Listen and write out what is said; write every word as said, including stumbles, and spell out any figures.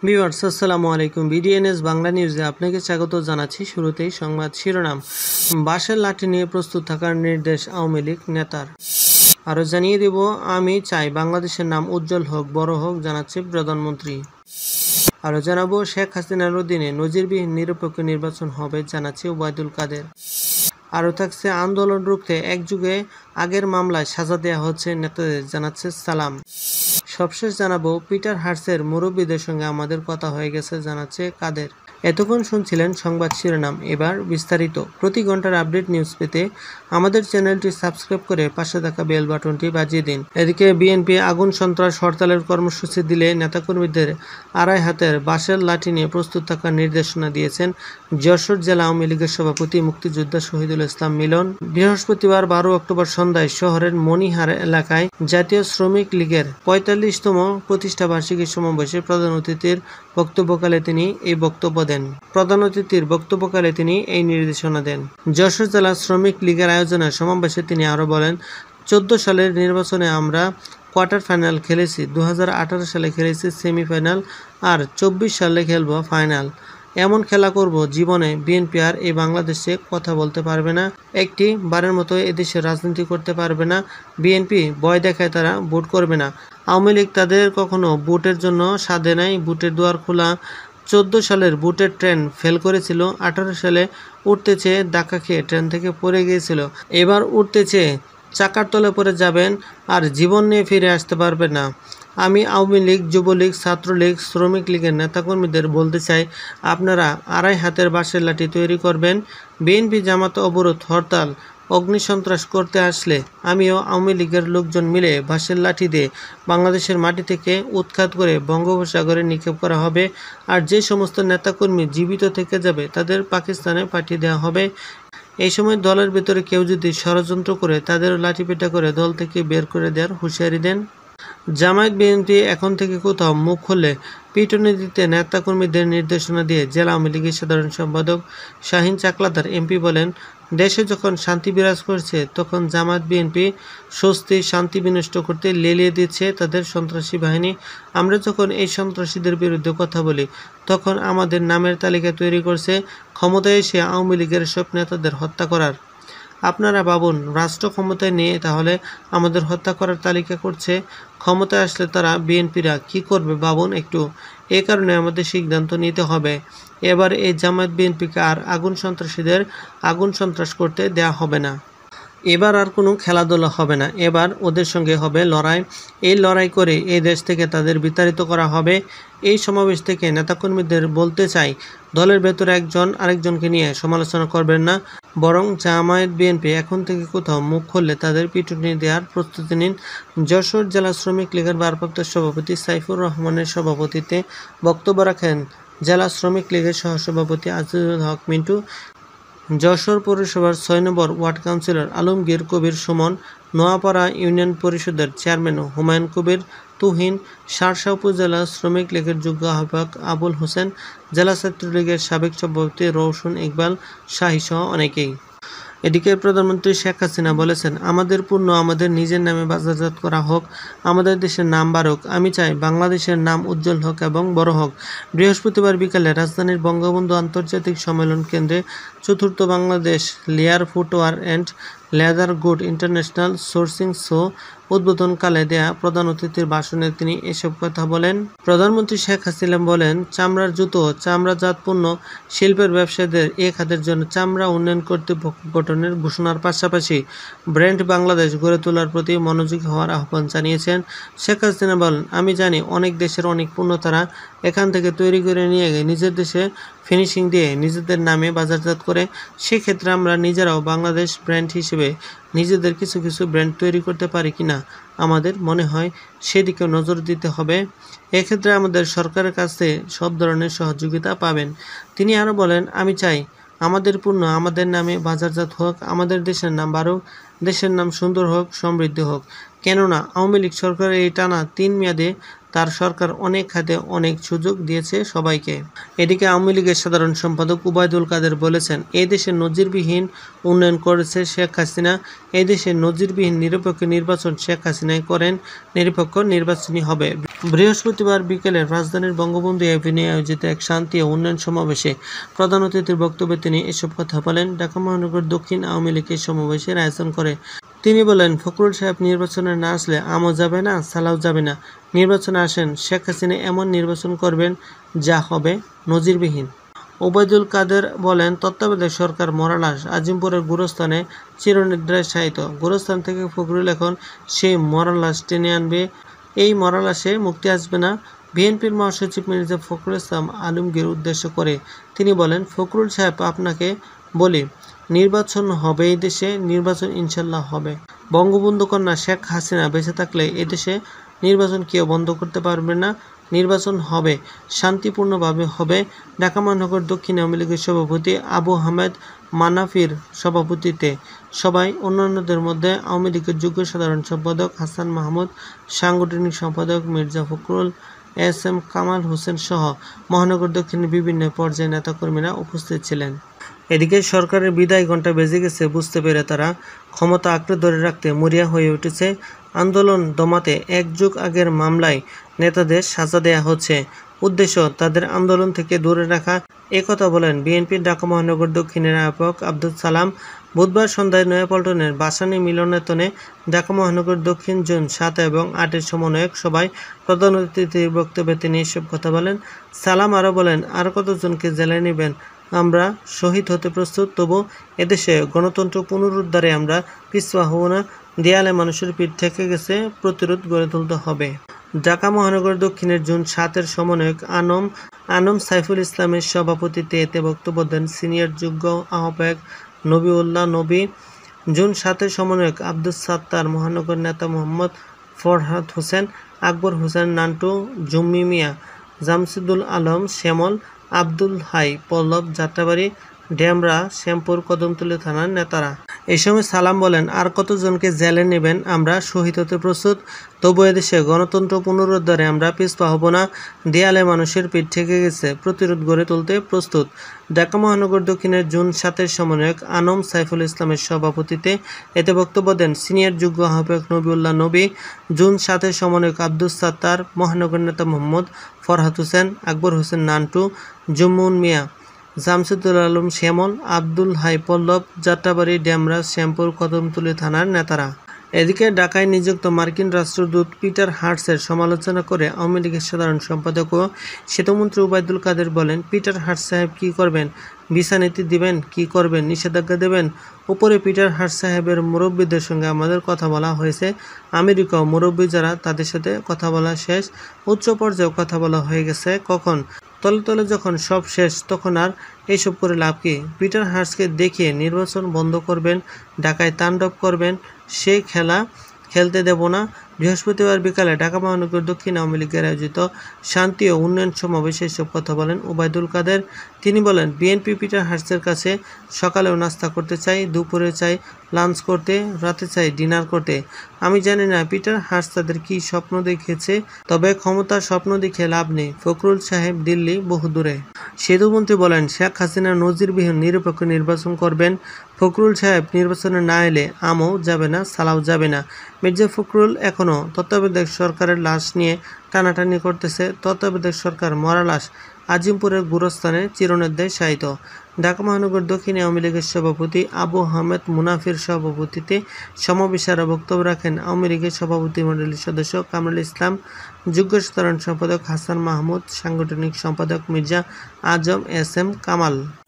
Viewers আসসালামু আলাইকুম। বিডিএনএস বাংলা নিউজে আপনাকে স্বাগত জানাচ্ছি। শুরুতেই সংবাদ শিরোনাম। বাঁশের লাঠি নিয়ে প্রস্তুত থাকার নির্দেশ আওয়ামী লীগ নেতার। আরও জানিয়ে দেব, আমি চাই বাংলাদেশের নাম উজ্জ্বল হোক, বড় হোক, জানাচ্ছে প্রধানমন্ত্রী। আরও জানাবো, শেখ হাসিনার অধীনে নজিরবিহীন নিরপেক্ষ নির্বাচন হবে, জানাচ্ছে ওবায়দুল কাদের। আরও থাকছে, আন্দোলন রুখতে একযুগে আগের মামলায় সাজা দেওয়া হচ্ছে নেতাদের, জানাচ্ছে সালাম। সবশেষ জানাবো, পিটার হার্সের মুরব্বীদের সঙ্গে আমাদের কথা হয়ে গেছে, জানাচ্ছে কাদের। এতক্ষণ শুনছিলেন সংবাদ শিরোনাম, এবার বিস্তারিত। প্রতি ঘন্টার আপডেট নিউজ পেতে আমাদের চ্যানেলটি সাবস্ক্রাইব করে পাশে থাকা বেল বাটনটি বাজিয়ে দিন। এদিকে বিএনপি আগুন সন্ত্রাস হরতালের কর্মসূচি দিলে নেতাকর্মীদের আড়াই হাতের বাঁশের লাঠি নিয়ে প্রস্তুত থাকার নির্দেশনা দিয়েছেন যশোর জেলা আওয়ামী লীগের সভাপতি মুক্তিযোদ্ধা শহীদুল ইসলাম মিলন। বৃহস্পতিবার বারো অক্টোবর সন্ধ্যায় শহরের মণিহার এলাকায় জাতীয় শ্রমিক লীগের পঁয়তাল্লিশতম প্রতিষ্ঠা বার্ষিকী সমাবেশে প্রধান অতিথির বক্তব্যকালে তিনি এই বক্তব্য দেন। প্রধান অতিথির বক্তব্যকালে তিনি এই নির্দেশনা দেন। যশোর জেলা শ্রমিক লীগের আয়োজনে সমাবেশে তিনি আরও বলেন, চোদ্দ সালের নির্বাচনে আমরা কোয়ার্টার ফাইনাল খেলেছি, দু হাজার আঠারো সালে খেলেছি সেমিফাইনাল, আর চব্বিশ সালে খেলব ফাইনাল। এমন খেলা করব জীবনে বিএনপি আর এই বাংলাদেশে কথা বলতে পারবে না, একটি বারের মতো এদেশে রাজনীতি করতে পারবে না। বিএনপি ভয় দেখায় তারা ভোট করবে না। আওয়ামী লীগ তাদের কখনো ভোটের জন্য সাধে নাই, ভোটের দুয়ার খোলা। চোদ্দো সালের ভোটের ট্রেন ফেল করেছিল, আঠারো সালে উঠতে চেয়ে ধাক্কা খেয়ে ট্রেন থেকে পড়ে গিয়েছিল, এবার উঠতে চেয়ে চাকার তলে পড়ে যাবেন আর জীবন নিয়ে ফিরে আসতে পারবে না। আমি আওয়ামী লীগ, যুবলীগ, ছাত্রলীগ, শ্রমিক লীগের নেতাকর্মীদের বলতে চাই, আপনারা আড়াই হাতের বাঁশের লাঠি তৈরি করবেন। বিএনপি জামাত অবরোধ, হরতাল, অগ্নিসন্ত্রাস করতে আসলে আমিও আওয়ামী লীগের লোকজন মিলে বাঁশের লাঠি দিয়ে বাংলাদেশের মাটি থেকে উৎখাত করে বঙ্গোপসাগরে নিক্ষেপ করা হবে। আর যে সমস্ত নেতাকর্মী জীবিত থেকে যাবে তাদের পাকিস্তানে পাঠিয়ে দেওয়া হবে। এই সময় দলের ভেতরে কেউ যদি ষড়যন্ত্র করে তাদেরও লাঠিপেটা করে দল থেকে বের করে দেওয়ার হুঁশিয়ারি দেন। জামায়াত বিএনপি এখন থেকে কোথাও মুখ খুললে পিটুনি দিতে নেতাকর্মীদের নির্দেশনা দিয়ে জেলা আওয়ামী লীগের সাধারণ সম্পাদক শাহিন চাকলাদার এমপি বলেন, দেশে যখন শান্তি বিরাজ করছে তখন জামায়াত বিএনপি স্বস্তি শান্তি বিনষ্ট করতে লেলিয়ে দিচ্ছে তাদের সন্ত্রাসী বাহিনী। আমরা যখন এই সন্ত্রাসীদের বিরুদ্ধে কথা বলি তখন আমাদের নামের তালিকা তৈরি করছে ক্ষমতায় এসে আওয়ামী লীগের সব নেতাদের হত্যা করার। আপনারা ভাবুন, রাষ্ট্র ক্ষমতায় নিয়ে তাহলে আমাদের হত্যা করার তালিকা করছে, ক্ষমতায় আসলে তারা বিএনপিরা কি করবে ভাবুন একটু। এ কারণে আমাদের সিদ্ধান্ত নিতে হবে, এবার এই জামায়াত বিএনপিকে আর আগুন সন্ত্রাসীদের আগুন সন্ত্রাস করতে দেয়া হবে না। এবার আর কোনো খেলাধুলা হবে না, এবার ওদের সঙ্গে হবে লড়াই। এই লড়াই করে এই দেশ থেকে তাদের বিতাড়িত করা হবে। এই সমাবেশ থেকে নেতাকর্মীদের বলতে চাই, দলের ভেতরে একজন আরেকজনকে নিয়ে সমালোচনা করবেন না, বরং জামায়াত বিএনপি এখন থেকে কোথাও মুখ খুললে তাদের পিটুনি দেওয়ার প্রস্তুতি নিন। যশোর জেলা শ্রমিক লীগের ভারপ্রাপ্ত সভাপতি সাইফুর রহমানের সভাপতিত্বে বক্তব্য রাখেন জেলা শ্রমিক লীগের সহসভাপতি আজিজুল হক মিন্টু, যশোর পৌরসভার ছয় নম্বর ward councillor Alamgir Kabir Sumon, Noapara union পরিষদের চেয়ারম্যান হুমায়ুন কবির তুহিন, শার্শা উপজেলা শ্রমিক লীগের যুগ্ম আহ্বায়ক আবুল হোসেন, জেলা ছাত্রলীগের সাবেক সভাপতি রওশন ইকবাল শাহী সহ অনেকেই। এদিকে প্রধানমন্ত্রী শেখ হাসিনা বলেছেন, আমাদের পণ্য আমাদের নিজের নামে বাজারজাত করা হোক, আমাদের দেশের নাম বাড়ুক। আমি চাই বাংলাদেশের নাম উজ্জ্বল হোক এবং বড় হোক। বৃহস্পতিবার বিকালে রাজধানীর বঙ্গবন্ধু আন্তর্জাতিক সম্মেলন কেন্দ্রে চতুর্থ বাংলাদেশ লেয়ার footwear and leather good international sourcing show উদ্বোধনকালে দেয়া প্রধান অতিথির ভাষণে তিনি এসব কথা বলেন। প্রধানমন্ত্রী শেখ হাসিনা বলেন, চামড়ার জুতো, চামড়াজাত পণ্য শিল্পের ব্যবসায়ীদের এ খাতের জন্য চামড়া উন্নয়ন কর্তৃপক্ষ গঠনের ঘোষণার পাশাপাশি ব্র্যান্ড বাংলাদেশ গড়ে তোলার প্রতি মনোযোগী হওয়ার আহ্বান জানিয়েছেন। শেখ হাসিনা বলেন, আমি জানি অনেক দেশের অনেক পণ্য তারা এখান থেকে তৈরি করে নিয়ে গিয়ে নিজের দেশে ফিনিশিং দিয়ে নিজেদের নামে বাজারজাত করে। সেক্ষেত্রে আমরা নিজেরাও বাংলাদেশ ব্র্যান্ড হিসেবে নিজেদের কিছু কিছু ব্র্যান্ড তৈরি করতে পারি কিনা আমাদের মনে হয় সেদিকে নজর দিতে হবে। এক্ষেত্রে আমাদের সরকারের কাছে সব ধরনের সহযোগিতা পাবেন। তিনি আরও বলেন, আমি চাই আমাদের পণ্য আমাদের নামে বাজারজাত হোক, আমাদের দেশের নাম বাড়ুক, দেশের নাম সুন্দর হোক, সমৃদ্ধ হোক। কেননা আওয়ামী লীগ সরকারের এই টানা তিন মেয়াদে তার সরকার অনেক খাতে অনেক সুযোগ দিয়েছে সবাইকে। এদিকে আওয়ামী লীগের সাধারণ সম্পাদক ওবায়দুল কাদের বলেছেন, এই দেশে নজিরবিহীন উন্নয়ন করেছে শেখ হাসিনা। এই দেশে নজিরবিহীন নিরপেক্ষ নির্বাচন শেখ হাসিনাই করেন, নিরপেক্ষ নির্বাচনই হবে। বৃহস্পতিবার বিকেলে রাজধানীর বঙ্গবন্ধু এভিনিউ আয়োজিত এক শান্তি ও উন্নয়ন সমাবেশে প্রধান অতিথির বক্তব্যে তিনি এসব কথা বলেন। ঢাকা মহানগর দক্ষিণ আওয়ামী লীগের সমাবেশের আয়োজন করে। তিনি বলেন, ফখরুল সাহেব নির্বাচনে না আসলে আমও যাবে না, সালাও যাবে না। নির্বাচনে আসেন, শেখ হাসিনা এমন নির্বাচন করবেন যা হবে নজিরবিহীন। ওবায়দুল কাদের বলেন, তত্ত্বাবধায়ক সরকার মরালাস আজিমপুরের গোরস্থানে চিরনিদ্রায় শায়িত। গোরস্থান থেকে ফখরুল এখন সেই মরালাস টেনে আনবে। এই মরালাসে মুক্তি আসবে না। বিএনপির মহাসচিব মির্জা ফখরুল ইসলাম আলমগীর উদ্দেশ্য করে তিনি বলেন, ফখরুল সাহেব আপনাকে বলি, নির্বাচন হবে এই দেশে, নির্বাচন ইনশাল্লাহ হবে। বঙ্গবন্ধু কন্যা শেখ হাসিনা বেঁচে থাকলে এদেশে নির্বাচন কেউ বন্ধ করতে পারবে না। নির্বাচন হবে, শান্তিপূর্ণভাবে হবে। ঢাকা মহানগর দক্ষিণ আওয়ামী লীগের সভাপতি আবু হামেদ মানাফির সভাপতিত্বে সবাই অন্যান্যদের মধ্যে আওয়ামী লীগের যুগ্ম সাধারণ সম্পাদক হাসান মাহমুদ, সাংগঠনিক সম্পাদক মির্জা ফখরুল, এস এম কামাল হোসেন সহ মহানগর দক্ষিণের বিভিন্ন পর্যায়ের নেতাকর্মীরা উপস্থিত ছিলেন। এদিকে সরকারের বিদায় ঘণ্টা বেজে গেছে বুঝতে পেরে তারা ক্ষমতা আঁকড়ে ধরে রাখতে মরিয়া হয়ে উঠেছে। আন্দোলন দমাতে এক যুগ আগের মামলায় নেতাদের সাজা দেয়া হচ্ছে। উদ্দেশ্য তাদের আন্দোলন থেকে দূরে রাখা, একথা বলেন বিএনপির ঢাকা মহানগর দক্ষিণের আহ্বায়ক আব্দুল সালাম। বুধবার সন্ধ্যায় নয়াপল্টনের বাসানী মিলনায়তনে ঢাকা মহানগর দক্ষিণ জোন সাত এবং আটের সমন্বয়ক সভায় প্রধান অতিথির বক্তব্যে তিনি এসব কথা বলেন। সালাম আরও বলেন, আর কতজনকে জেলায় নেবেন? আমরা শহীদ হতে প্রস্তুত, তবু এদেশে গণতন্ত্র পুনরুদ্ধারে আমরা পিছপা হব না। দেয়ালে মানুষের পিঠ থেকে গেছে, প্রতিরোধ গড়ে তুলতে হবে। ঢাকা মহানগর দক্ষিণের জুন সাতের সমন্বয়ক আনম আনম সাইফুল ইসলামের সভাপতিত্বে এতে বক্তব্য দেন সিনিয়র যুগ্ম আহ্বায়ক নবিউল্লাহ নবী। জুন সাতের সমন্বয়ক আব্দুস সাত্তার, মহানগর নেতা মোহাম্মদ ফরহাদ হোসেন, আকবর হোসেন নান্টু, জুম্মি মিয়া, জামসুদুল আলম শ্যামল, আব্দুল হাই পল্লব, যাত্রাবাড়ি, ডেমরা, শ্যামপুর, কদমতলী থানার নেতারা। এই সময় সালাম বলেন, আর কতজনকে জেলে নেবেন? আমরা শহীদ হতে প্রস্তুত, তবু এদেশে গণতন্ত্র পুনরুদ্ধারে আমরা পিছপা হব না। দেয়ালে মানুষের পিঠ থেকে গেছে, প্রতিরোধ গড়ে তুলতে প্রস্তুত। ঢাকা মহানগর দক্ষিণের জুন সাতের সমন্বয়ক আনম সাইফুল ইসলামের সভাপতিত্বে এতে বক্তব্য দেন সিনিয়র যুগ্ম আহ্বায়ক নবিউল্লাহ নবী। জুন সাতের সমন্বয়ক আব্দুস সাত্তার, মহানগর নেতা মোহাম্মদ ফরহাদ হোসেন, আকবর হোসেন নান্টু, জুম্মুন মিয়া, জামসুদুল আলম শ্যামল, আব্দুল হাই পল্লব, যাত্রাবাড়ি, ডেমরা, শ্যামপুর, কদমতলী থানার নেতারা। এদিকে ঢাকায় নিযুক্ত মার্কিন রাষ্ট্রদূত পিটার হার্টসের সমালোচনা করে আওয়ামী লীগের সাধারণ সম্পাদক ও সেতুমন্ত্রী ওবায়দুল কাদের বলেন, পিটার হার্টস সাহেব কী করবেন? ভিসা নীতি দিবেন? কি করবেন? নিষেধাজ্ঞা দেবেন? উপরে পিটার হার্টস সাহেবের মুরব্বীদের সঙ্গে আমাদের কথা বলা হয়েছে। আমেরিকাও মুরব্বী যারা, তাদের সাথে কথা বলা শেষ। উচ্চ পর্যায়েও কথা বলা হয়ে গেছে। কখন তলে তলে যখন সব শেষ, তখন আর এইসব করে লাভ কি? পিটার হার্টসকে দেখিয়ে নির্বাচন বন্ধ করবেন, ঢাকায় তাণ্ডব করবেন, সে খেলা খেলতে দেব না। বৃহস্পতিবার বিকালে ঢাকা মহানগর দক্ষিণ আওয়ামী লীগের আয়োজিত শান্তি ও উন্নয়ন সমাবেশে এসব কথা বলেন ওবায়দুল কাদের। তিনি বলেন, বিএনপি পিটার হার্টসের কাছে সকালেও নাস্তা করতে চাই, দুপুরে চাই লাঞ্চ করতে, রাতে চাই ডিনার করতে। আমি জানি না পিটার হার্টস তাদের কী স্বপ্ন দেখেছে, তবে ক্ষমতার স্বপ্ন দেখে লাভ নেই। ফখরুল সাহেব দিল্লি বহুদূরে। সেতুমন্ত্রী বলেন, শেখ হাসিনা নজিরবিহীন নিরপেক্ষ নির্বাচন করবেন। ফখরুল সাহেব নির্বাচনে না এলে আমও যাবে না, সালাও যাবে না। মির্জা ফখরুল এখনও তত্ত্বাবধায়ক সরকারের লাশ নিয়ে টানাটানি করতেছে। তত্ত্বাবধায়ক সরকার মরা লাশ আজিমপুরের গুরস্থানে চিরনিদ্রায় শায়িত। ঢাকা মহানগর দক্ষিণ আওয়ামী লীগের সভাপতি আবু হামেদ মুনাফির সভাপতিত্বে সমাবেশে বক্তব্য রাখেন আওয়ামী লীগের সভাপতিমণ্ডলীর সদস্য কামরুল ইসলাম, যুগ্ম সাধারণ সম্পাদক হাসান মাহমুদ, সাংগঠনিক সম্পাদক মির্জা আজম এস এম কামাল।